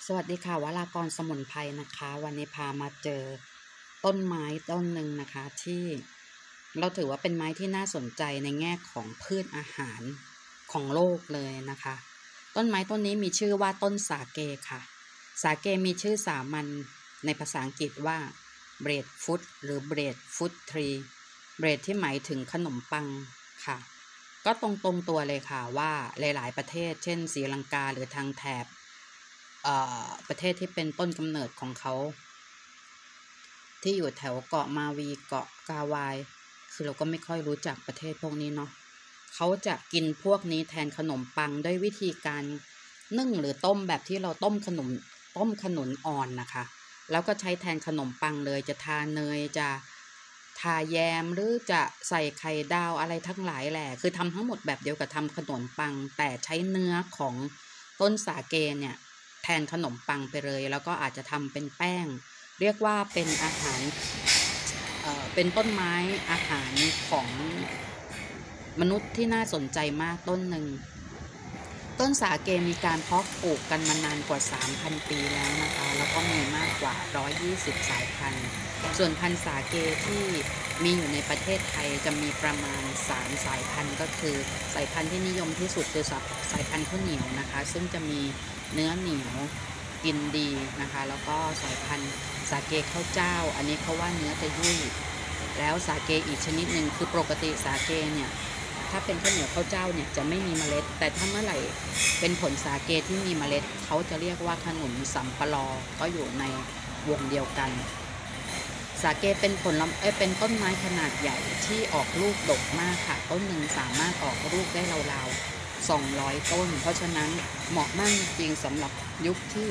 สวัสดีค่ะวรากรสมุนไพรนะคะวันนี้พามาเจอต้นไม้ต้นหนึ่งนะคะที่เราถือว่าเป็นไม้ที่น่าสนใจในแง่ของพืชอาหารของโลกเลยนะคะต้นไม้ต้นนี้มีชื่อว่าต้นสาเกค่ะสาเกมีชื่อสามัญในภาษาอังกฤษว่า breadfruit หรือ breadfruit tree bread ที่หมายถึงขนมปังค่ะก็ตรงตัวเลยค่ะว่าหลายๆประเทศเช่นศรีลังกาหรือทางแถบประเทศที่เป็นต้นกำเนิดของเขาที่อยู่แถวเกาะมาวีเกาะกาวายคือเราก็ไม่ค่อยรู้จักประเทศพวกนี้เนาะเขาจะกินพวกนี้แทนขนมปังด้วยวิธีการนึ่งหรือต้มแบบที่เราต้มขนุนอ่อนนะคะแล้วก็ใช้แทนขนมปังเลยจะทาเนยจะทาแยมหรือจะใส่ไข่ดาวอะไรทั้งหลายแหละคือทำทั้งหมดแบบเดียวกับทำขนมปังแต่ใช้เนื้อของต้นสาเกเนี่ยแทนขนมปังไปเลยแล้วก็อาจจะทำเป็นแป้งเรียกว่าเป็นอาหารเป็นต้นไม้อาหารของมนุษย์ที่น่าสนใจมากต้นหนึ่งต้นสาเกมีการเพาะปลูกกันมานานกว่า 3,000 ปีแล้วนะคะแล้วก็มีมากกว่า120สายพันธุ์ส่วนพันธุ์สาเกที่มีอยู่ในประเทศไทยจะมีประมาณ3สายพันธุ์ก็คือสายพันธุ์ที่นิยมที่สุดคือสายพันธุ์ข้าวเหนียวนะคะซึ่งจะมีเนื้อเหนียวกินดีนะคะแล้วก็สายพันธุ์สาเกข้าวเจ้าอันนี้เขาว่าเนื้อจะยุ่ยแล้วสาเกอีกชนิดหนึ่งคือปกติสาเกเนี่ยถ้าเป็นข้าวเหนียวข้าวเจ้าเนี่ยจะไม่มีเมล็ดแต่ถ้าเมื่อไหร่เป็นผลสาเกที่มีเมล็ดเขาจะเรียกว่าขนุนสัมปะลอก็อยู่ในวงเดียวกันสาเกเป็นเป็นต้นไม้ขนาดใหญ่ที่ออกลูกดกมากค่ะต้นหนึ่งสามารถออกลูกได้ราวๆ200ต้นเพราะฉะนั้นเหมาะมากจริงสำหรับยุคที่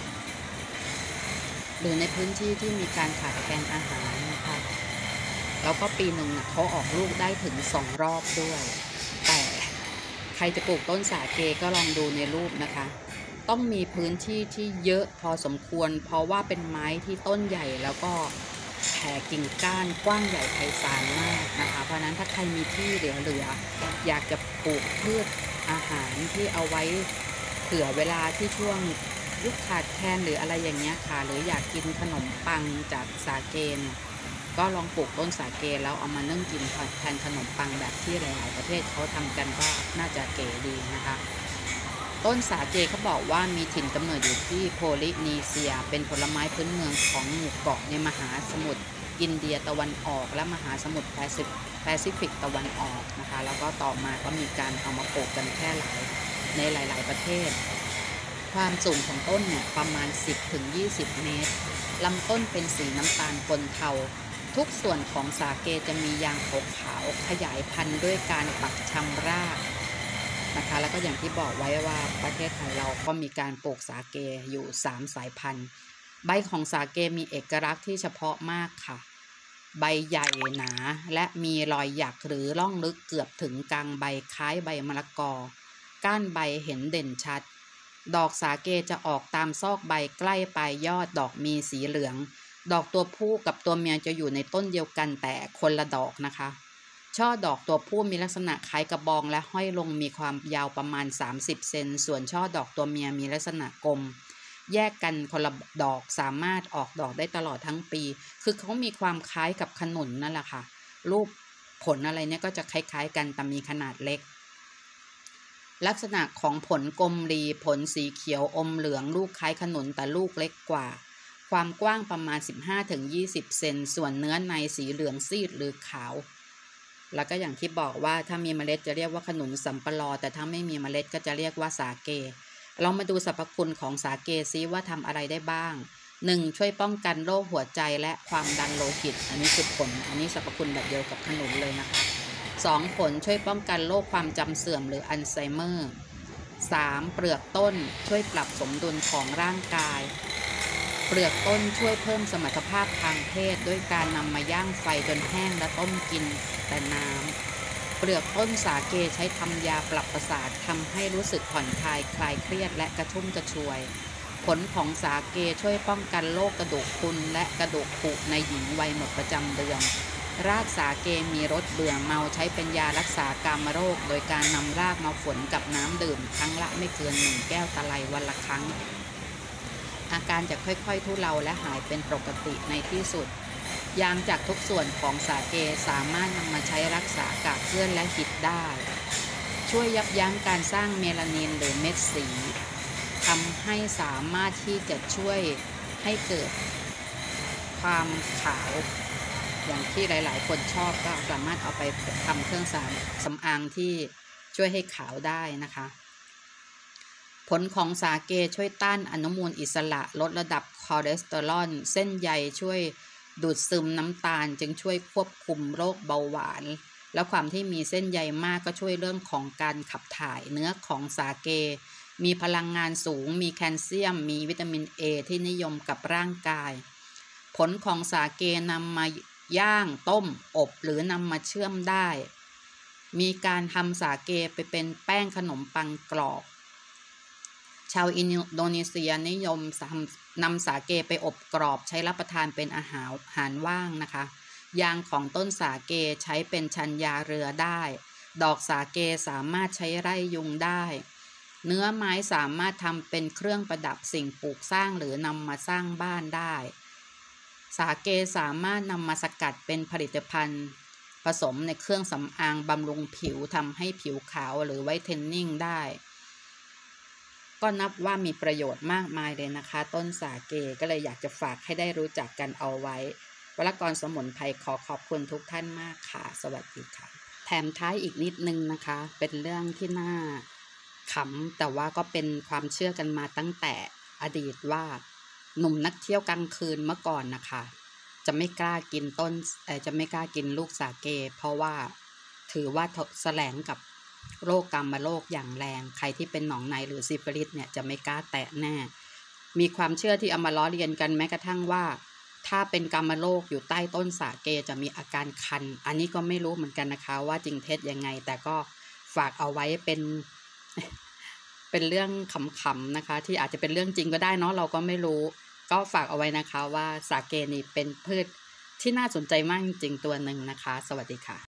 หรือในพื้นที่ที่มีการขาดแคลนอาหารนะคะแล้วก็ปีหนึ่งเขาออกลูกได้ถึง2รอบด้วยแต่ใครจะปลูกต้นสาเกก็ลองดูในรูปนะคะต้องมีพื้นที่ที่เยอะพอสมควรเพราะว่าเป็นไม้ที่ต้นใหญ่แล้วก็แผ่กิ่งก้านกว้างใหญ่ไพศาลมากนะคะเพราะนั้นถ้าใครมีที่เหลืออยากจะปลูกพืชอาหารที่เอาไว้เผื่อเวลาที่ช่วงยุคขาดแคลนหรืออะไรอย่างเงี้ยค่ะหรืออยากกินขนมปังจากสาเกเนี่ยก็ลองปลูกต้นสาเกแล้วเอามานึ่งกินแทนขนมปังแบบที่หลายๆประเทศเขาทำกันก็น่าจะเก๋ดีนะคะต้นสาเกเขาบอกว่ามีถิ่นกำเนิดอยู่ที่โพลินีเซียเป็นผลไม้พื้นเมืองของหมู่เกาะในมหาสมุทรอินเดียตะวันออกและมหาสมุทรแปซิฟิกตะวันออกนะคะแล้วก็ต่อมาก็มีการเอามาปลูกกันแพร่หลายในหลายๆประเทศความสูงของต้นเนี่ยประมาณ 10-20 เมตรลำต้นเป็นสีน้ำตาลปนเทาทุกส่วนของสาเกจะมียางขาวๆขยายพันธุ์ด้วยการปักชำรากนะคะแล้วก็อย่างที่บอกไว้ว่าประเทศไทยเราก็มีการปลูกสาเกอยู่3สายพันธุ์ใบของสาเกมีเอกลักษณ์ที่เฉพาะมากค่ะใบใหญ่หนาและมีรอยหยักหรือร่องลึกเกือบถึงกลางใบคล้ายใบมะละกอก้านใบเห็นเด่นชัดดอกสาเกจะออกตามซอกใบใกล้ปลายยอดดอกมีสีเหลืองดอกตัวผู้กับตัวเมียจะอยู่ในต้นเดียวกันแต่คนละดอกนะคะช่อดอกตัวผู้มีลักษณะคล้ายกระบองและห้อยลงมีความยาวประมาณ30 เซนส่วนช่อดอกตัวเมียมีลักษณะกลมแยกกันคนละดอกสามารถออกดอกได้ตลอดทั้งปีคือเขามีความคล้ายกับขนุนนั่นแหละค่ะรูปผลอะไรเนี่ยก็จะคล้ายๆกันแต่มีขนาดเล็กลักษณะของผลกลมรีผลสีเขียวอมเหลืองลูกคล้ายขนุนแต่ลูกเล็กกว่าความกว้างประมาณ 15-20 เซนส่วนเนื้อในสีเหลืองซีดหรือขาวแล้วก็อย่างที่บอกว่าถ้ามีเมล็ดจะเรียกว่าขนุนสัมปะลอแต่ถ้าไม่มีเมล็ดก็จะเรียกว่าสาเกเรามาดูสรรพคุณของสาเกซิว่าทำอะไรได้บ้าง 1. ช่วยป้องกันโรคหัวใจและความดันโลหิตอันนี้คือผลอันนี้สรรพคุณแบบเดียวกับขนุนเลยนะคะ 2. ผลช่วยป้องกันโรคความจำเสื่อมหรืออัลไซเมอร์ 3. เปลือกต้นช่วยปรับสมดุลของร่างกายเปลือกต้นช่วยเพิ่มสมรรถภาพทางเพศด้วยการนำมาย่างไฟจนแห้งและต้มกินแต่น้ำเปลือกต้นสาเกใช้ทำยาปรับประสาททำให้รู้สึกผ่อนคลายคลายเครียดและกระชุ่มกระชวยผลของสาเกช่วยป้องกันโรคกระดูกพรุนและกระดูกผุในหญิงวัยหมดประจำเดือนรากสาเกมีรสเบื่อเมาใช้เป็นยารักษากามโรคโดยการนำรากมาฝนกับน้ำดื่มครั้งละไม่เกิน1 แก้วตะไลวันละครั้งอาการจะค่อยๆทุเลาและหายเป็นปกติในที่สุดยางจากทุกส่วนของสาเกสามารถนำมาใช้รักษากากเกลื่อนและหิดได้ช่วยยับยั้งการสร้างเมลานินหรือเม็ดสีทำให้สามารถที่จะช่วยให้เกิดความขาวอย่างที่หลายๆคนชอบก็สามารถเอาไปทำเครื่องสำอางที่ช่วยให้ขาวได้นะคะผลของสาเกช่วยต้านอนุมูลอิสระลดระดับคอเลสเตอรอลเส้นใยช่วยดูดซึมน้ำตาลจึงช่วยควบคุมโรคเบาหวานแล้วความที่มีเส้นใยมากก็ช่วยเรื่องของการขับถ่ายเนื้อของสาเกมีพลังงานสูงมีแคลเซียมมีวิตามิน A ที่นิยมกับร่างกายผลของสาเกนำมาย่างต้มอบหรือนำมาเชื่อมได้มีการทำสาเกไปเป็นแป้งขนมปังกรอบชาวอินโดนีเซียนิยมนำสาเกไปอบกรอบใช้รับประทานเป็นอาหารว่างนะคะยางของต้นสาเกใช้เป็นชัญญาเรือได้ดอกสาเกสามารถใช้ไล่ยุงได้เนื้อไม้สามารถทำเป็นเครื่องประดับสิ่งปลูกสร้างหรือนำมาสร้างบ้านได้สาเกสามารถนำมาสกัดเป็นผลิตภัณฑ์ผสมในเครื่องสำอางบำรุงผิวทำให้ผิวขาวหรือไวท์เทนนิ่งได้ก็นับว่ามีประโยชน์มากมายเลยนะคะต้นสาเกก็เลยอยากจะฝากให้ได้รู้จักกันเอาไว้วรกรสมุนไพรขอขอบคุณทุกท่านมากค่ะสวัสดีค่ะแถมท้ายอีกนิดนึงนะคะเป็นเรื่องที่น่าขำแต่ว่าก็เป็นความเชื่อกันมาตั้งแต่อดีตว่าหนุ่มนักเที่ยวกลางคืนเมื่อก่อนนะคะจะไม่กล้ากินจะไม่กล้ากินลูกสาเกเพราะว่าถือว่าแสลงกับโรคกามโรคอย่างแรงใครที่เป็นหนองในหรือซิฟิลิสเนี่ยจะไม่กล้าแตะแน่มีความเชื่อที่เอามาล้อเลียนกันแม้กระทั่งว่าถ้าเป็นกามโรคอยู่ใต้ต้นสาเกจะมีอาการคันอันนี้ก็ไม่รู้เหมือนกันนะคะว่าจริงเท็จยังไงแต่ก็ฝากเอาไว้เป็นเรื่องขำๆนะคะที่อาจจะเป็นเรื่องจริงก็ได้เนาะเราก็ไม่รู้ก็ฝากเอาไว้นะคะว่าสาเกนี่เป็นพืชที่น่าสนใจมากจริงๆตัวหนึ่งนะคะสวัสดีค่ะ